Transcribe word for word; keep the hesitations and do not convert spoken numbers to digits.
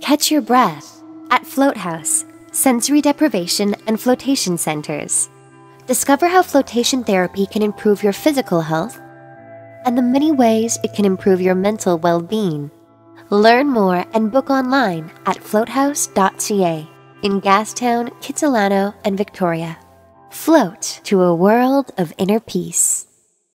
Catch your breath at Float House Sensory Deprivation and Flotation Centers. Discover how flotation therapy can improve your physical health and the many ways it can improve your mental well-being. Learn more and book online at float house dot c a in Gastown, Kitsilano, and Victoria. Float to a world of inner peace.